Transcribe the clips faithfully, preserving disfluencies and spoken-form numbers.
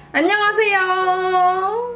안녕하세요.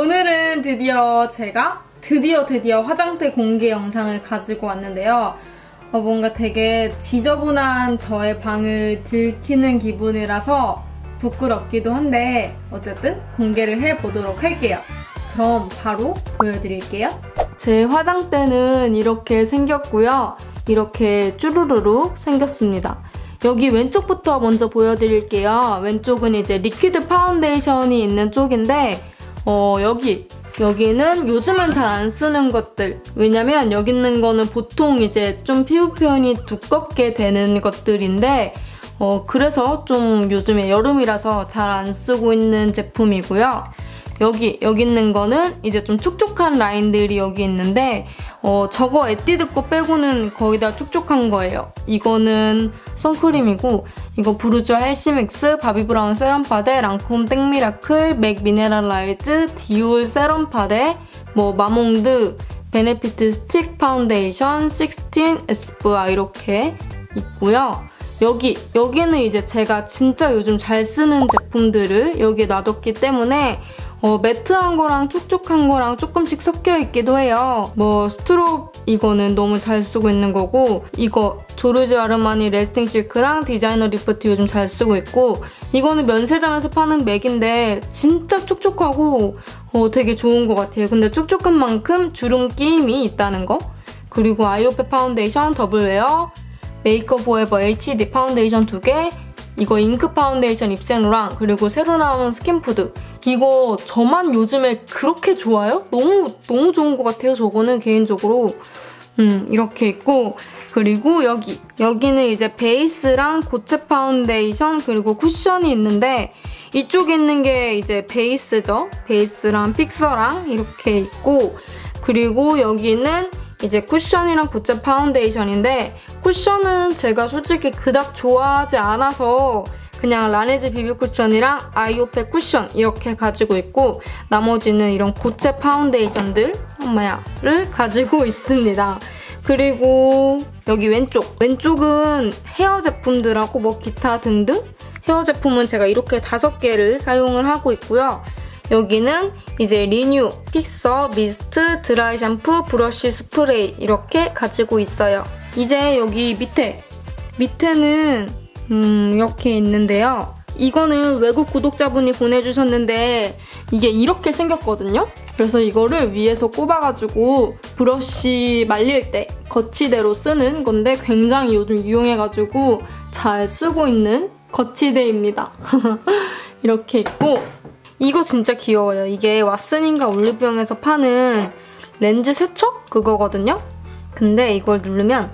오늘은 드디어 제가 드디어 드디어 화장대 공개 영상을 가지고 왔는데요. 어, 뭔가 되게 지저분한 저의 방을 들키는 기분이라서 부끄럽기도 한데 어쨌든 공개를 해보도록 할게요. 그럼 바로 보여드릴게요. 제 화장대는 이렇게 생겼고요. 이렇게 쭈루루룩 생겼습니다. 여기 왼쪽부터 먼저 보여드릴게요. 왼쪽은 이제 리퀴드 파운데이션이 있는 쪽인데 어, 여기 여기는 요즘은 잘 안 쓰는 것들. 왜냐면 여기 있는 거는 보통 이제 좀 피부 표현이 두껍게 되는 것들인데 어, 그래서 좀 요즘에 여름이라서 잘 안 쓰고 있는 제품이고요. 여기 여기 있는 거는 이제 좀 촉촉한 라인들이 여기 있는데 어, 저거 에뛰드 거 빼고는 거의 다 촉촉한 거예요. 이거는 선크림이고 이거 부르주아 헬시믹스 바비브라운 세럼 파데, 랑콤 땡미라클, 맥 미네랄라이즈, 디올 세럼 파데, 뭐 마몽드, 베네피트 스틱 파운데이션, 식스틴 에스쁘아 이렇게 있고요. 여기, 여기는 이제 제가 진짜 요즘 잘 쓰는 제품들을 여기에 놔뒀기 때문에 어, 매트한 거랑 촉촉한 거랑 조금씩 섞여 있기도 해요. 뭐 스트롭 이거는 너무 잘 쓰고 있는 거고 이거 조르지오 아르마니 레스팅 실크랑 디자이너 리프트 요즘 잘 쓰고 있고 이거는 면세점에서 파는 맥인데 진짜 촉촉하고 어, 되게 좋은 것 같아요. 근데 촉촉한 만큼 주름 끼임이 있다는 거. 그리고 아이오페 파운데이션 더블웨어, 메이크업 포에버 에이치디 파운데이션 두 개, 이거 잉크 파운데이션 입생로랑 그리고 새로 나온 스킨푸드. 이거 저만 요즘에 그렇게 좋아요? 너무 너무 좋은 것 같아요. 저거는 개인적으로 음 이렇게 있고 그리고 여기 여기는 이제 베이스랑 고체 파운데이션 그리고 쿠션이 있는데 이쪽에 있는 게 이제 베이스죠. 베이스랑 픽서랑 이렇게 있고 그리고 여기는 이제 쿠션이랑 고체 파운데이션인데 쿠션은 제가 솔직히 그닥 좋아하지 않아서 그냥 라네즈 비비 쿠션이랑 아이오페 쿠션 이렇게 가지고 있고 나머지는 이런 고체 파운데이션들 엄마야를 가지고 있습니다. 그리고 여기 왼쪽 왼쪽은 헤어 제품들하고 뭐 기타 등등 헤어 제품은 제가 이렇게 다섯 개를 사용을 하고 있고요. 여기는 이제 리뉴, 픽서, 미스트, 드라이 샴푸, 브러쉬, 스프레이 이렇게 가지고 있어요. 이제 여기 밑에 밑에는 음 이렇게 있는데요. 이거는 외국 구독자분이 보내주셨는데 이게 이렇게 생겼거든요. 그래서 이거를 위에서 꼽아가지고 브러쉬 말릴 때 거치대로 쓰는 건데 굉장히 요즘 유용해가지고 잘 쓰고 있는 거치대입니다. 이렇게 있고 이거 진짜 귀여워요. 이게 왓슨인가 올리브영에서 파는 렌즈 세척? 그거거든요. 근데 이걸 누르면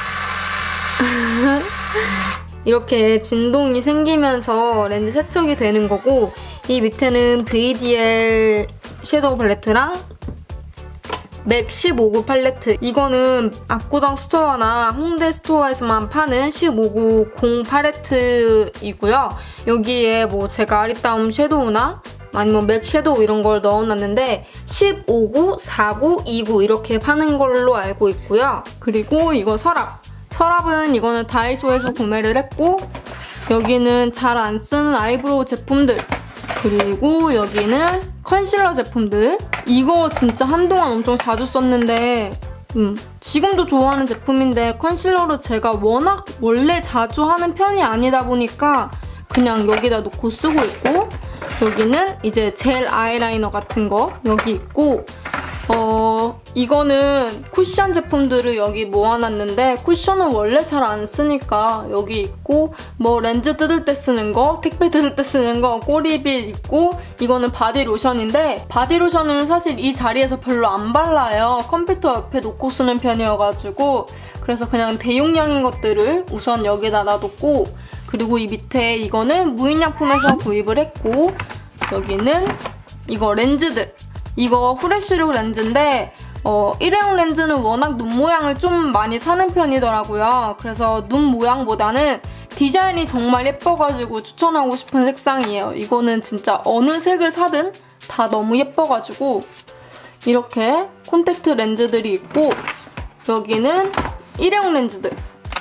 이렇게 진동이 생기면서 렌즈 세척이 되는 거고 이 밑에는 브이디엘 섀도우 팔레트랑 맥 십오 구 팔레트. 이거는 압구정 스토어나 홍대 스토어에서만 파는 십오 구 공 팔레트이고요. 여기에 뭐 제가 아리따움 섀도우나 아니면 맥 섀도우 이런 걸 넣어놨는데 십오 구, 사 구, 이 구 이렇게 파는 걸로 알고 있고요. 그리고 이거 서랍. 서랍은 이거는 다이소에서 구매를 했고 여기는 잘 안 쓰는 아이브로우 제품들 그리고 여기는 컨실러 제품들. 이거 진짜 한동안 엄청 자주 썼는데 음, 지금도 좋아하는 제품인데 컨실러를 제가 워낙 원래 자주 하는 편이 아니다 보니까 그냥 여기다 놓고 쓰고 있고 여기는 이제 젤 아이라이너 같은 거 여기 있고 어 이거는 쿠션 제품들을 여기 모아놨는데 쿠션은 원래 잘 안 쓰니까 여기 있고 뭐 렌즈 뜯을 때 쓰는 거, 택배 뜯을 때 쓰는 거, 꼬리빗 있고 이거는 바디로션인데 바디로션은 사실 이 자리에서 별로 안 발라요. 컴퓨터 옆에 놓고 쓰는 편이어가지고 그래서 그냥 대용량인 것들을 우선 여기다 놔뒀고 그리고 이 밑에 이거는 무인양품에서 구입을 했고 여기는 이거 렌즈들 이거 후레쉬룩 렌즈인데 어, 일회용 렌즈는 워낙 눈 모양을 좀 많이 사는 편이더라고요. 그래서 눈 모양보다는 디자인이 정말 예뻐가지고 추천하고 싶은 색상이에요. 이거는 진짜 어느 색을 사든 다 너무 예뻐가지고 이렇게 콘택트 렌즈들이 있고 여기는 일회용 렌즈들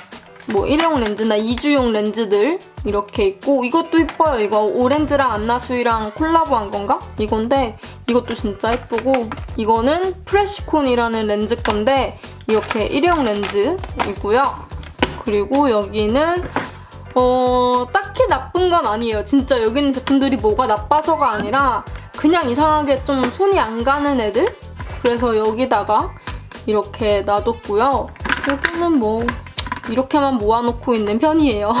뭐 일회용 렌즈나 이주용 렌즈들 이렇게 있고 이것도 이뻐요. 이거 오렌지랑 안나수이랑 콜라보한 건가? 이건데 이것도 진짜 예쁘고 이거는 프레시콘이라는 렌즈 건데 이렇게 일회용 렌즈이고요. 그리고 여기는 어 딱히 나쁜 건 아니에요. 진짜 여기 있는 제품들이 뭐가 나빠서가 아니라 그냥 이상하게 좀 손이 안 가는 애들? 그래서 여기다가 이렇게 놔뒀고요. 여기는 뭐 이렇게만 모아놓고 있는 편이에요.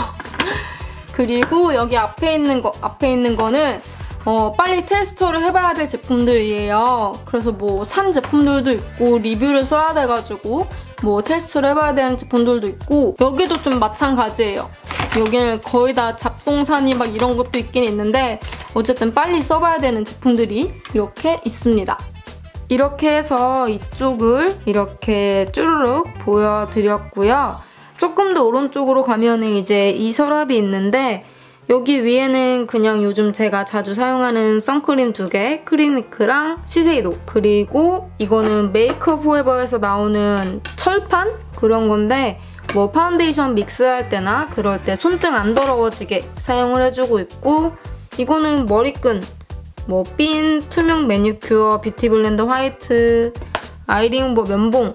그리고 여기 앞에 있는 거 앞에 있는 거는 어, 빨리 테스터를 해봐야 될 제품들이에요. 그래서 뭐 산 제품들도 있고 리뷰를 써야 돼가지고 뭐 테스트를 해봐야 되는 제품들도 있고 여기도 좀 마찬가지예요. 여기는 거의 다 잡동사니 막 이런 것도 있긴 있는데 어쨌든 빨리 써봐야 되는 제품들이 이렇게 있습니다. 이렇게 해서 이쪽을 이렇게 쭈루룩 보여드렸고요. 조금 더 오른쪽으로 가면은 이제 이 서랍이 있는데 여기 위에는 그냥 요즘 제가 자주 사용하는 선크림 두 개, 크리니크랑 시세이도. 그리고 이거는 메이크업 포에버에서 나오는 철판? 그런 건데 뭐 파운데이션 믹스할 때나 그럴 때 손등 안 더러워지게 사용을 해주고 있고 이거는 머리끈, 뭐 핀, 투명 매니큐어, 뷰티 블렌더 화이트, 아이링버 면봉,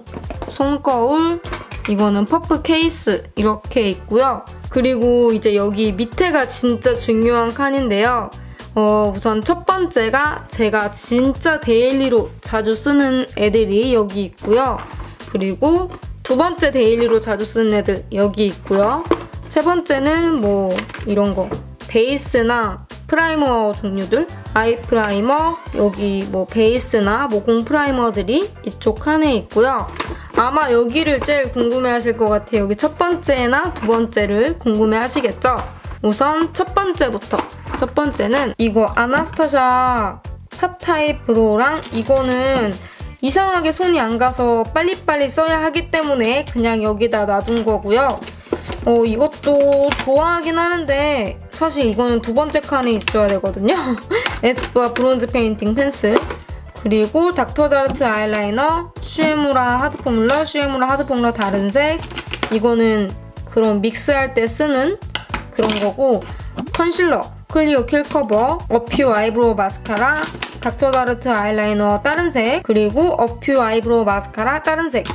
손거울, 이거는 퍼프 케이스 이렇게 있고요. 그리고 이제 여기 밑에가 진짜 중요한 칸인데요. 어, 우선 첫 번째가 제가 진짜 데일리로 자주 쓰는 애들이 여기 있고요. 그리고 두 번째 데일리로 자주 쓰는 애들 여기 있고요. 세 번째는 뭐 이런 거 베이스나 프라이머 종류들, 아이 프라이머, 여기 뭐 베이스나 모공 프라이머들이 이쪽 칸에 있고요. 아마 여기를 제일 궁금해하실 것 같아요. 여기 첫 번째나 두 번째를 궁금해하시겠죠? 우선 첫 번째부터. 첫 번째는 이거 아나스타샤 팟타입 브로우랑 이거는 이상하게 손이 안 가서 빨리빨리 써야 하기 때문에 그냥 여기다 놔둔 거고요. 어, 이것도 좋아하긴 하는데 사실 이거는 두 번째 칸에 있어야 되거든요. 에스쁘아 브론즈 페인팅 펜슬. 그리고 닥터자르트 아이라이너, 슈에무라 하드 포뮬러, 슈에무라 하드 포뮬러 다른 색. 이거는 그런 믹스할 때 쓰는 그런 거고 컨실러, 클리오 킬 커버, 어퓨 아이브로우 마스카라, 닥터자르트 아이라이너 다른 색, 그리고 어퓨 아이브로우 마스카라 다른 색.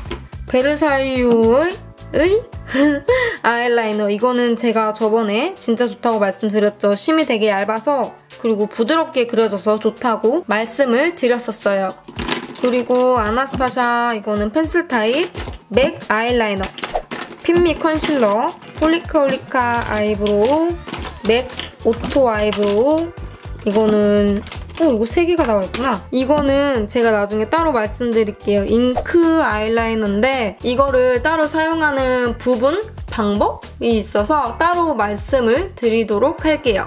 베르사유의 의? 아이라이너. 이거는 제가 저번에 진짜 좋다고 말씀드렸죠. 심이 되게 얇아서 그리고 부드럽게 그려져서 좋다고 말씀을 드렸었어요. 그리고 아나스타샤 이거는 펜슬 타입 맥 아이라이너, 핀미 컨실러, 홀리카 홀리카 아이브로우, 맥 오토 아이브로우. 이거는 어, 이거 세 개가 나와 있구나. 이거는 제가 나중에 따로 말씀드릴게요. 잉크 아이라이너인데 이거를 따로 사용하는 부분, 방법이 있어서 따로 말씀을 드리도록 할게요.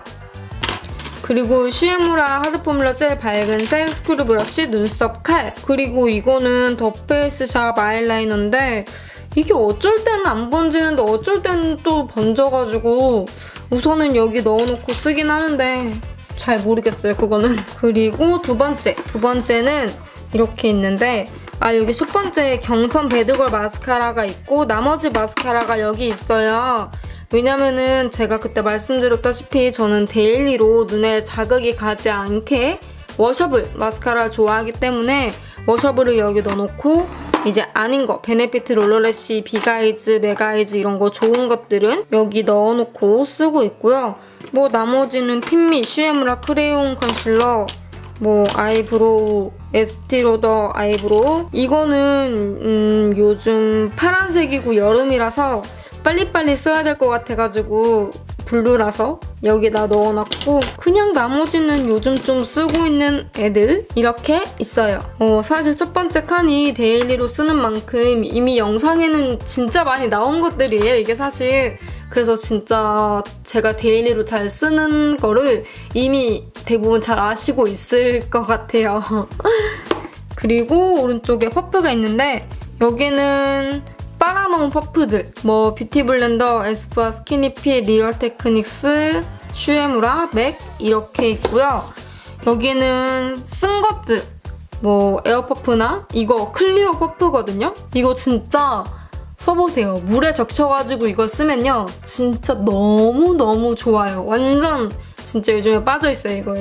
그리고 슈에무라 하드 포뮬러 젤 밝은색 스크류 브러쉬, 눈썹 칼. 그리고 이거는 더 페이스샵 아이라이너인데 이게 어쩔 때는 안 번지는데 어쩔 때는 또 번져가지고 우선은 여기 넣어놓고 쓰긴 하는데 잘 모르겠어요, 그거는. 그리고 두 번째. 두 번째는 이렇게 있는데 아, 여기 첫 번째 경선 배드걸 마스카라가 있고 나머지 마스카라가 여기 있어요. 왜냐면은 제가 그때 말씀드렸다시피 저는 데일리로 눈에 자극이 가지 않게 워셔블 마스카라를 좋아하기 때문에 워셔블을 여기 넣어놓고 이제 아닌 거, 베네피트 롤러래쉬, 빅아이즈, 맥아이즈 이런 거 좋은 것들은 여기 넣어놓고 쓰고 있고요. 뭐 나머지는 핀미, 슈에무라 크레용 컨실러, 뭐 아이브로우, 에스티로더 아이브로우. 이거는 음, 요즘 파란색이고 여름이라서 빨리빨리 써야 될 것 같아가지고 블루라서 여기다 넣어놨고 그냥 나머지는 요즘 좀 쓰고 있는 애들 이렇게 있어요. 어, 사실 첫 번째 칸이 데일리로 쓰는 만큼 이미 영상에는 진짜 많이 나온 것들이에요, 이게 사실. 그래서 진짜 제가 데일리로 잘 쓰는 거를 이미 대부분 잘 아시고 있을 것 같아요. 그리고 오른쪽에 퍼프가 있는데 여기는 빨아놓은 퍼프들, 뭐 뷰티 블렌더, 에스쁘아 스키니핏, 리얼 테크닉스, 슈에무라, 맥 이렇게 있고요. 여기는 쓴 것들, 뭐 에어퍼프나 이거 클리오 퍼프거든요? 이거 진짜 써보세요. 물에 적셔가지고 이걸 쓰면요. 진짜 너무너무 좋아요. 완전 진짜 요즘에 빠져있어요, 이거에.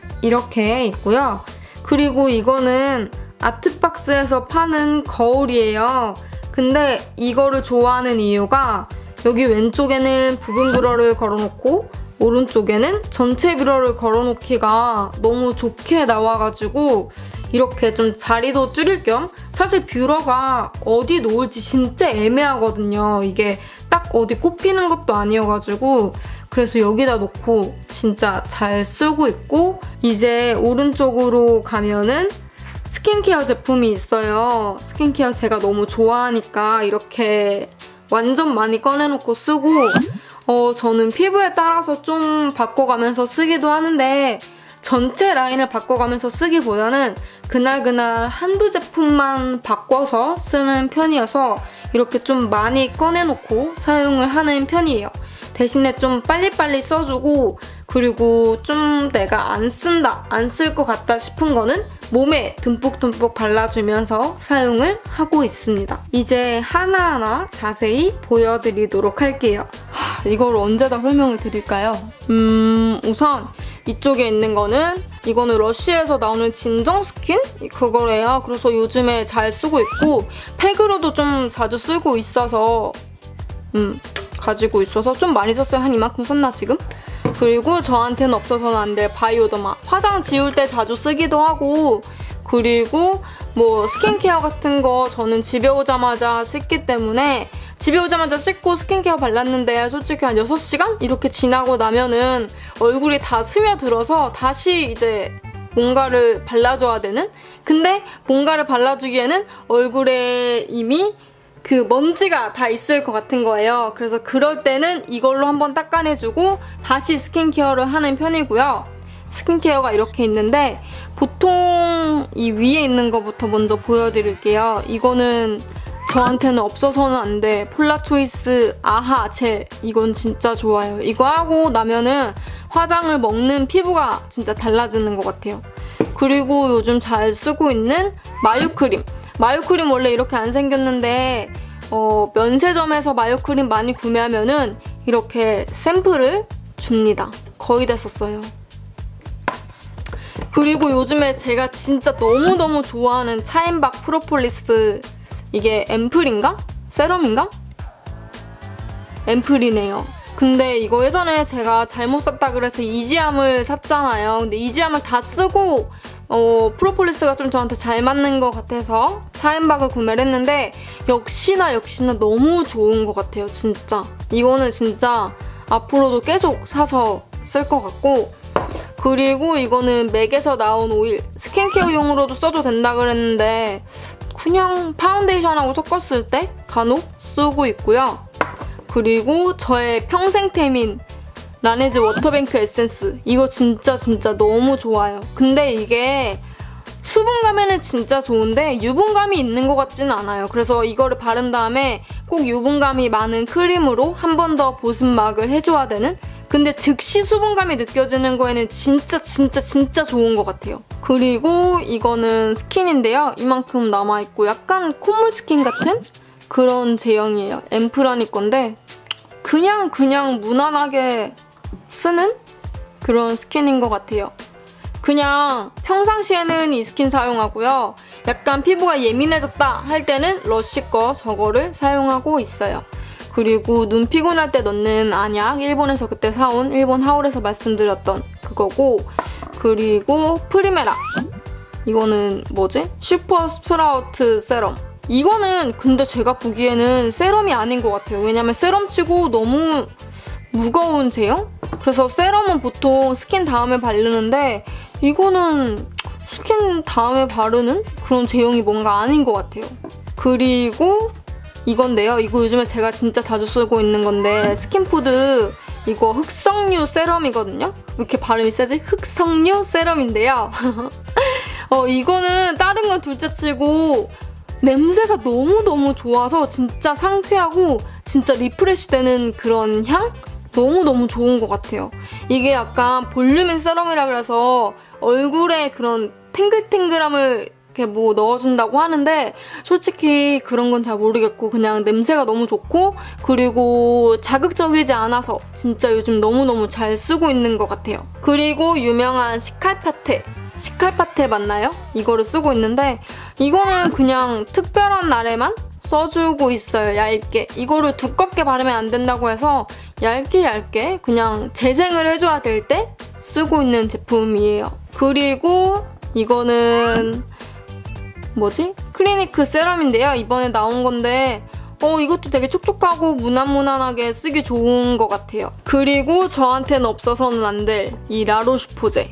이렇게 있고요. 그리고 이거는 아트박스에서 파는 거울이에요. 근데 이거를 좋아하는 이유가 여기 왼쪽에는 부분 뷰러를 걸어놓고 오른쪽에는 전체 뷰러를 걸어놓기가 너무 좋게 나와가지고 이렇게 좀 자리도 줄일 겸 사실 뷰러가 어디 놓을지 진짜 애매하거든요. 이게 딱 어디 꼽히는 것도 아니어가지고 그래서 여기다 놓고 진짜 잘 쓰고 있고 이제 오른쪽으로 가면은 스킨케어 제품이 있어요. 스킨케어 제가 너무 좋아하니까 이렇게 완전 많이 꺼내놓고 쓰고 어, 저는 피부에 따라서 좀 바꿔가면서 쓰기도 하는데 전체 라인을 바꿔가면서 쓰기보다는 그날그날 한두 제품만 바꿔서 쓰는 편이어서 이렇게 좀 많이 꺼내놓고 사용을 하는 편이에요. 대신에 좀 빨리빨리 써주고 그리고 좀 내가 안 쓴다, 안 쓸 것 같다 싶은 거는 몸에 듬뿍듬뿍 발라주면서 사용을 하고 있습니다. 이제 하나하나 자세히 보여드리도록 할게요. 하, 이걸 언제 다 설명을 드릴까요? 음, 우선 이쪽에 있는 거는 이거는 러쉬에서 나오는 진정 스킨? 그거래요. 그래서 요즘에 잘 쓰고 있고 팩으로도 좀 자주 쓰고 있어서 음, 가지고 있어서 좀 많이 썼어요. 한 이만큼 썼나 지금? 그리고 저한테는 없어서는 안 될 바이오더마. 화장 지울 때 자주 쓰기도 하고 그리고 뭐 스킨케어 같은 거 저는 집에 오자마자 씻기 때문에 집에 오자마자 씻고 스킨케어 발랐는데 솔직히 한 여섯 시간? 이렇게 지나고 나면은 얼굴이 다 스며들어서 다시 이제 뭔가를 발라줘야 되는? 근데 뭔가를 발라주기에는 얼굴에 이미 그 먼지가 다 있을 것 같은 거예요. 그래서 그럴 때는 이걸로 한번 닦아내주고 다시 스킨케어를 하는 편이고요. 스킨케어가 이렇게 있는데 보통 이 위에 있는 거부터 먼저 보여드릴게요. 이거는 저한테는 없어서는 안 돼. 폴라초이스 아하 젤. 이건 진짜 좋아요. 이거 하고 나면은 화장을 먹는 피부가 진짜 달라지는 것 같아요. 그리고 요즘 잘 쓰고 있는 마유크림. 마유크림 원래 이렇게 안 생겼는데 어, 면세점에서 마유크림 많이 구매하면은 이렇게 샘플을 줍니다. 거의 다 썼어요. 그리고 요즘에 제가 진짜 너무너무 좋아하는 차인박 프로폴리스 이게 앰플인가? 세럼인가? 앰플이네요. 근데 이거 예전에 제가 잘못 샀다 그래서 이지암을 샀잖아요. 근데 이지암을 다 쓰고 어, 프로폴리스가 좀 저한테 잘 맞는 것 같아서 차인박을 구매를 했는데 역시나 역시나 너무 좋은 것 같아요. 진짜. 이거는 진짜 앞으로도 계속 사서 쓸 것 같고 그리고 이거는 맥에서 나온 오일 스킨케어용으로도 써도 된다 그랬는데 그냥 파운데이션하고 섞었을 때 간혹 쓰고 있고요. 그리고 저의 평생템인 라네즈 워터뱅크 에센스 이거 진짜 진짜 너무 좋아요. 근데 이게 수분감에는 진짜 좋은데 유분감이 있는 것 같지는 않아요. 그래서 이거를 바른 다음에 꼭 유분감이 많은 크림으로 한 번 더 보습막을 해줘야 되는 근데 즉시 수분감이 느껴지는 거에는 진짜 진짜 진짜 좋은 것 같아요. 그리고 이거는 스킨인데요. 이만큼 남아있고 약간 콧물 스킨 같은 그런 제형이에요. 앰플라니 건데 그냥 그냥 무난하게 쓰는 그런 스킨인 것 같아요. 그냥 평상시에는 이 스킨 사용하고요. 약간 피부가 예민해졌다 할 때는 러쉬 거 저거를 사용하고 있어요. 그리고 눈 피곤할 때 넣는 안약 일본에서 그때 사온 일본 하울에서 말씀드렸던 그거고 그리고 프리메라 이거는 뭐지? 슈퍼 스프라우트 세럼 이거는 근데 제가 보기에는 세럼이 아닌 것 같아요. 왜냐면 세럼치고 너무 무거운 제형? 그래서 세럼은 보통 스킨 다음에 바르는데 이거는 스킨 다음에 바르는 그런 제형이 뭔가 아닌 것 같아요. 그리고 이건데요. 이거 요즘에 제가 진짜 자주 쓰고 있는 건데 스킨푸드 이거 흑석류 세럼이거든요. 왜 이렇게 발음이 세지? 흑석류 세럼인데요. 어, 이거는 다른 건 둘째치고 냄새가 너무너무 좋아서 진짜 상쾌하고 진짜 리프레시 되는 그런 향? 너무너무 좋은 것 같아요. 이게 약간 볼륨인 세럼이라 그래서 얼굴에 그런 탱글탱글함을 이렇게 뭐 넣어준다고 하는데 솔직히 그런 건 잘 모르겠고 그냥 냄새가 너무 좋고 그리고 자극적이지 않아서 진짜 요즘 너무너무 잘 쓰고 있는 것 같아요. 그리고 유명한 시칼파테 시칼파테 맞나요? 이거를 쓰고 있는데 이거는 그냥 특별한 날에만 써주고 있어요. 얇게. 이거를 두껍게 바르면 안 된다고 해서 얇게 얇게 그냥 재생을 해줘야 될 때 쓰고 있는 제품이에요. 그리고 이거는 뭐지? 클리니크 세럼인데요. 이번에 나온 건데 어 이것도 되게 촉촉하고 무난무난하게 쓰기 좋은 것 같아요. 그리고 저한테는 없어서는 안 될 이 라로슈포제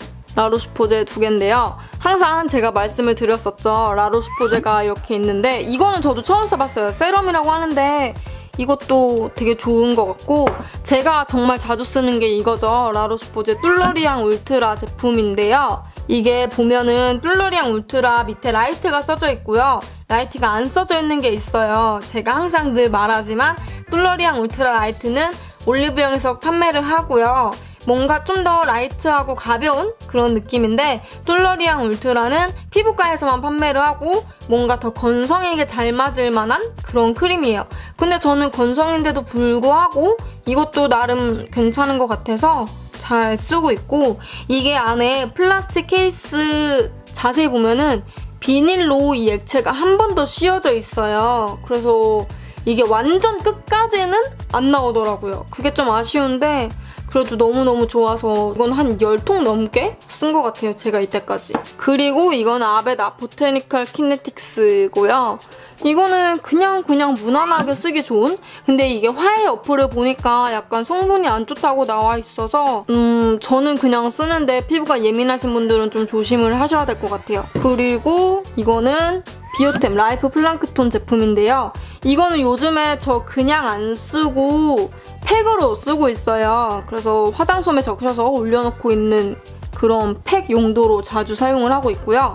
라로슈포제 두 개인데요. 항상 제가 말씀을 드렸었죠. 라로슈포제가 이렇게 있는데 이거는 저도 처음 써봤어요. 세럼이라고 하는데 이것도 되게 좋은 것 같고 제가 정말 자주 쓰는 게 이거죠. 라로슈포제 뚫러리앙 울트라 제품인데요. 이게 보면은 뚫러리앙 울트라 밑에 라이트가 써져 있고요. 라이트가 안 써져 있는 게 있어요. 제가 항상 늘 말하지만 뚫러리앙 울트라 라이트는 올리브영에서 판매를 하고요. 뭔가 좀 더 라이트하고 가벼운 그런 느낌인데 뚫러리앙 울트라는 피부과에서만 판매를 하고 뭔가 더 건성에게 잘 맞을 만한 그런 크림이에요. 근데 저는 건성인데도 불구하고 이것도 나름 괜찮은 것 같아서 잘 쓰고 있고 이게 안에 플라스틱 케이스 자세히 보면은 비닐로 이 액체가 한 번 더 씌워져 있어요. 그래서 이게 완전 끝까지는 안 나오더라고요. 그게 좀 아쉬운데 그래도 너무너무 좋아서 이건 한 열 통 넘게 쓴 것 같아요. 제가 이때까지. 그리고 이건 아베다 보테니컬 키네틱스고요. 이거는 그냥 그냥 무난하게 쓰기 좋은? 근데 이게 화해 어플을 보니까 약간 성분이 안 좋다고 나와 있어서 음 저는 그냥 쓰는데 피부가 예민하신 분들은 좀 조심을 하셔야 될 것 같아요. 그리고 이거는 비오템 라이프 플랑크톤 제품인데요. 이거는 요즘에 저 그냥 안 쓰고 팩으로 쓰고 있어요. 그래서 화장솜에 적셔서 올려놓고 있는 그런 팩 용도로 자주 사용을 하고 있고요.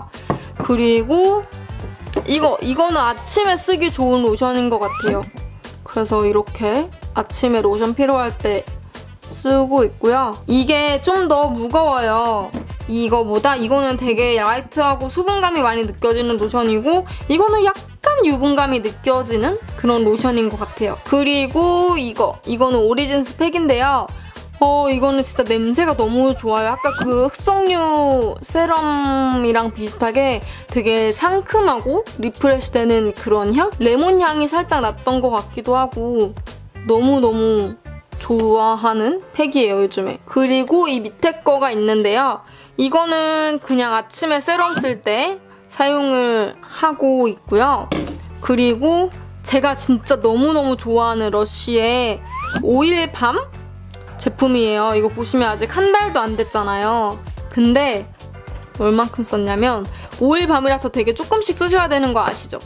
그리고 이거, 이거는 아침에 쓰기 좋은 로션인 것 같아요. 그래서 이렇게 아침에 로션 필요할 때 쓰고 있고요. 이게 좀 더 무거워요. 이거보다 이거는 되게 라이트하고 수분감이 많이 느껴지는 로션이고 이거는 약간 유분감이 느껴지는 그런 로션인 것 같아요. 그리고 이거, 이거는 오리진스 팩인데요. 어 이거는 진짜 냄새가 너무 좋아요. 아까 그 흑석류 세럼이랑 비슷하게 되게 상큼하고 리프레시되는 그런 향? 레몬 향이 살짝 났던 것 같기도 하고 너무너무 좋아하는 팩이에요, 요즘에. 그리고 이 밑에 거가 있는데요. 이거는 그냥 아침에 세럼 쓸 때 사용을 하고 있고요. 그리고 제가 진짜 너무너무 좋아하는 러쉬의 오일밤 제품이에요. 이거 보시면 아직 한 달도 안 됐잖아요. 근데 얼만큼 썼냐면 오일밤이라서 되게 조금씩 쓰셔야 되는 거 아시죠?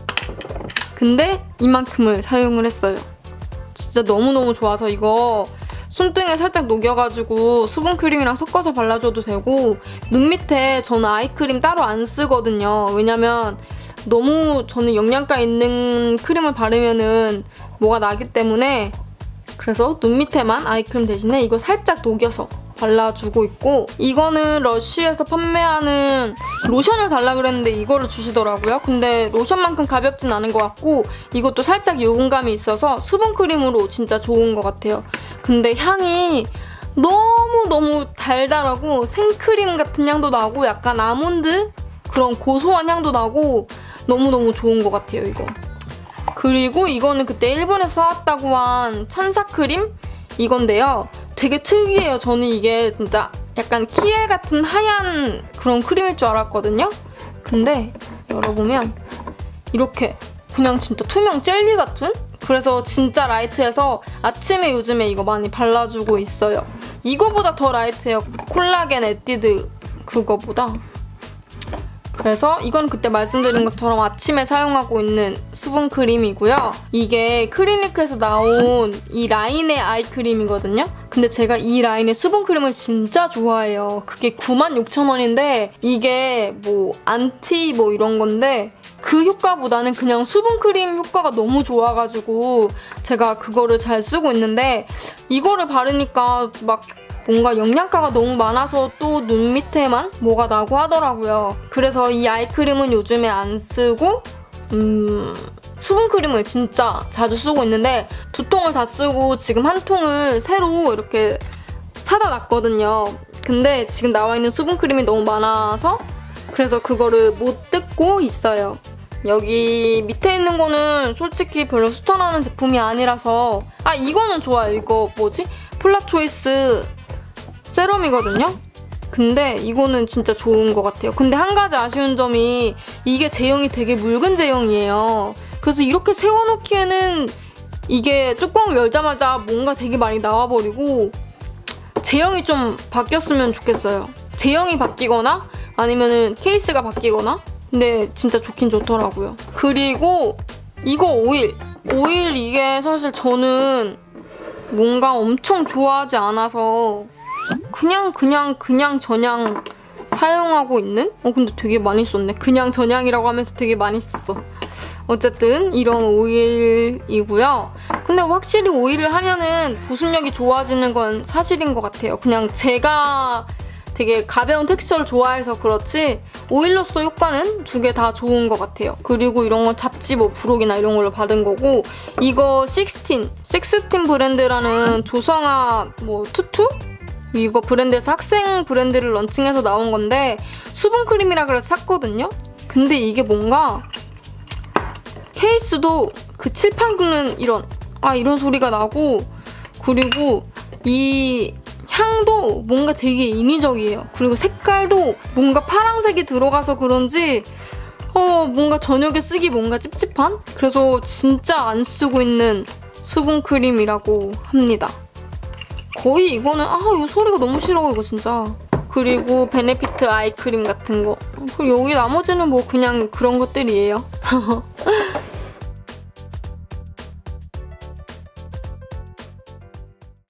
근데 이만큼을 사용을 했어요. 진짜 너무너무 좋아서 이거 손등에 살짝 녹여가지고 수분크림이랑 섞어서 발라줘도 되고 눈 밑에 저는 아이크림 따로 안 쓰거든요. 왜냐면 너무 저는 영양가 있는 크림을 바르면은 뭐가 나기 때문에 그래서 눈 밑에만 아이크림 대신에 이거 살짝 녹여서 발라주고 있고 이거는 러쉬에서 판매하는 로션을 달라 그랬는데 이거를 주시더라고요. 근데 로션만큼 가볍진 않은 것 같고 이것도 살짝 유분감이 있어서 수분크림으로 진짜 좋은 것 같아요. 근데 향이 너무너무 달달하고 생크림 같은 향도 나고 약간 아몬드 그런 고소한 향도 나고 너무너무 좋은 것 같아요, 이거. 그리고 이거는 그때 일본에서 사왔다고 한 천사크림? 이건데요. 되게 특이해요. 저는 이게 진짜 약간 키엘 같은 하얀 그런 크림일 줄 알았거든요. 근데 열어보면 이렇게 그냥 진짜 투명 젤리 같은? 그래서 진짜 라이트해서 아침에 요즘에 이거 많이 발라주고 있어요. 이거보다 더 라이트해요. 콜라겐 에뛰드 그거보다. 그래서 이건 그때 말씀드린 것처럼 아침에 사용하고 있는 수분크림이고요. 이게 클리니크에서 나온 이 라인의 아이크림이거든요. 근데 제가 이 라인의 수분크림을 진짜 좋아해요. 그게 구만 육천 원인데 이게 뭐 안티 뭐 이런 건데 그 효과보다는 그냥 수분크림 효과가 너무 좋아가지고 제가 그거를 잘 쓰고 있는데 이거를 바르니까 막 뭔가 영양가가 너무 많아서 또 눈 밑에만 뭐가 나고 하더라고요. 그래서 이 아이크림은 요즘에 안 쓰고 음... 수분크림을 진짜 자주 쓰고 있는데 두 통을 다 쓰고 지금 한 통을 새로 이렇게 사다 놨거든요. 근데 지금 나와 있는 수분크림이 너무 많아서 그래서 그거를 못 뜯고 있어요. 여기 밑에 있는 거는 솔직히 별로 추천하는 제품이 아니라서 아 이거는 좋아요. 이거 뭐지? 폴라초이스 세럼이거든요. 근데 이거는 진짜 좋은 것 같아요. 근데 한 가지 아쉬운 점이 이게 제형이 되게 묽은 제형이에요. 그래서 이렇게 세워놓기에는 이게 뚜껑을 열자마자 뭔가 되게 많이 나와버리고 제형이 좀 바뀌었으면 좋겠어요. 제형이 바뀌거나 아니면은 케이스가 바뀌거나 근데 진짜 좋긴 좋더라고요. 그리고 이거 오일. 오일 이게 사실 저는 뭔가 엄청 좋아하지 않아서 그냥 그냥 그냥 저냥 사용하고 있는? 어 근데 되게 많이 썼네. 그냥 저냥이라고 하면서 되게 많이 썼어. 어쨌든 이런 오일이고요. 근데 확실히 오일을 하면은 보습력이 좋아지는 건 사실인 것 같아요. 그냥 제가 되게 가벼운 텍스처를 좋아해서 그렇지 오일로서 효과는 두 개 다 좋은 것 같아요. 그리고 이런 건 잡지 뭐 부록이나 이런 걸로 받은 거고 이거 식스틴, 식스틴 브랜드라는 조성아 뭐 투투? 이거 브랜드에서 학생 브랜드를 런칭해서 나온 건데 수분크림이라 그래서 샀거든요? 근데 이게 뭔가 케이스도 그 칠판 긁는 이런 아 이런 소리가 나고 그리고 이 향도 뭔가 되게 인위적이에요. 그리고 색깔도 뭔가 파란색이 들어가서 그런지 어 뭔가 저녁에 쓰기 뭔가 찝찝한? 그래서 진짜 안 쓰고 있는 수분크림이라고 합니다. 거의 이거는 아 이 소리가 너무 싫어 이거 진짜. 그리고 베네피트 아이크림 같은 거. 그리고 여기 나머지는 뭐 그냥 그런 것들이에요.